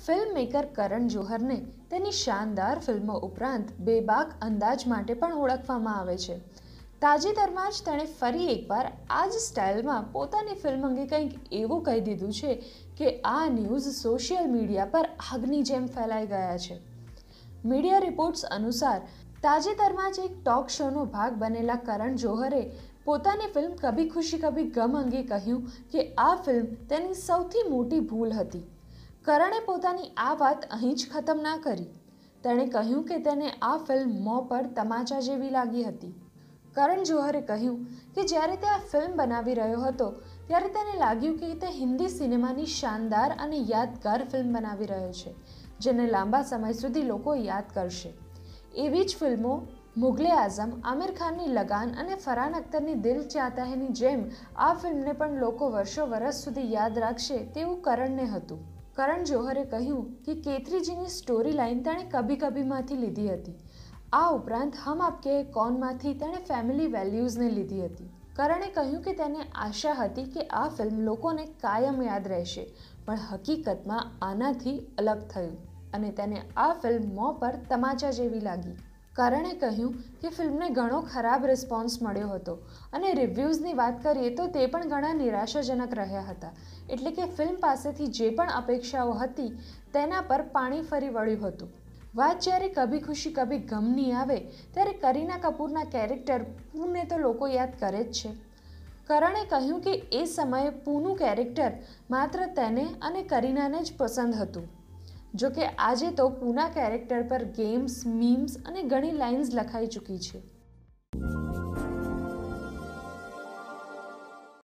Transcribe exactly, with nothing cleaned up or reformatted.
Film maker કરણ જોહરને તેની શાનદાર ફિલ્મો ઉપરાંત બેબાક અંદાજ માટે પણ ઓળખવામાં આવે છે. તાજેતરમાં જ તેણે ફરી એકવાર આ જ સ્ટાઇલમાં પોતાની ફિલ્મ અંગે કંઈક એવું કહી દીધું છે કે આ ન્યૂઝ સોશિયલ મીડિયા પર આગની જેમ ફેલાઈ ગયા છે. મીડિયા રિપોર્ટ્સ અનુસાર તાજેતરમાં જ એક ટોક શોનો ભાગ બનેલા કરણ જોહરે પોતાની ફિલ્મ કભી ખુશી કભી ગમ અંગે કહ્યું કે આ ફિલ્મ તેની સૌથી મોટી ભૂલ હતી. કરણે પોતાની આ વાત અહીં જ ખતમ ના કરી. તેણે કહ્યું કે તેને આ ફિલ્મ મોં પર તમાચા જેવી લાગી હતી. કરણ જોહરે કહ્યું કે જ્યારે તે આ ફિલ્મ બનાવી રહ્યો હતો ત્યારે તેને લાગ્યું કે તે હિન્દી સિનેમાની શાનદાર અને યાદગાર ફિલ્મ બનાવી રહ્યો છે, જેને લાંબા સમય સુધી લોકો યાદ કરશે. એવી જ ફિલ્મો મુગલે આઝમ, આમિર ખાનની લગાન અને ફરહાન અખ્તરની દિલ ચાહતા હૈની જેમ આ ફિલ્મને પણ લોકો વર્ષો વર્ષ સુધી યાદ રાખશે તેવું કરણને હતું. કરણ જોહરે કહ્યું કે કેતરીજીની સ્ટોરી લાઇન તેણે કભી કભીમાંથી લીધી હતી. આ ઉપરાંત હમ આપકે હૈ કૌનમાંથી તેણે ફેમિલી વેલ્યુઝને લીધી હતી. કરણે કહ્યું કે તેને આશા હતી કે આ ફિલ્મ લોકોને કાયમ યાદ રહેશે, પણ હકીકતમાં આનાથી અલગ થયું અને તેને આ ફિલ્મ મોં પર તમાચા જેવી લાગી. કરણે કહ્યું કે ફિલ્મને ઘણો ખરાબ રિસ્પોન્સ મળ્યો હતો અને રિવ્યૂઝની વાત કરીએ તો તે પણ ઘણા નિરાશાજનક રહ્યા હતા. એટલે કે ફિલ્મ પાસેથી જે પણ અપેક્ષાઓ હતી તેના પર પાણી ફરી વળ્યું હતું. વાત જ્યારે કભી ખુશી કભી ગમની આવે ત્યારે કરીના કપૂરના કેરેક્ટર પૂને તો લોકો યાદ કરે જ છે. કરણે કહ્યું કે એ સમયે પૂનું કેરેક્ટર માત્ર તેને અને કરીનાને જ પસંદ હતું. જો કે આજે તો પૂના કેરેક્ટર પર ગેમ્સ, મીમ્સ અને ઘણી લાઇન્સ લખાઈ ચૂકી છે.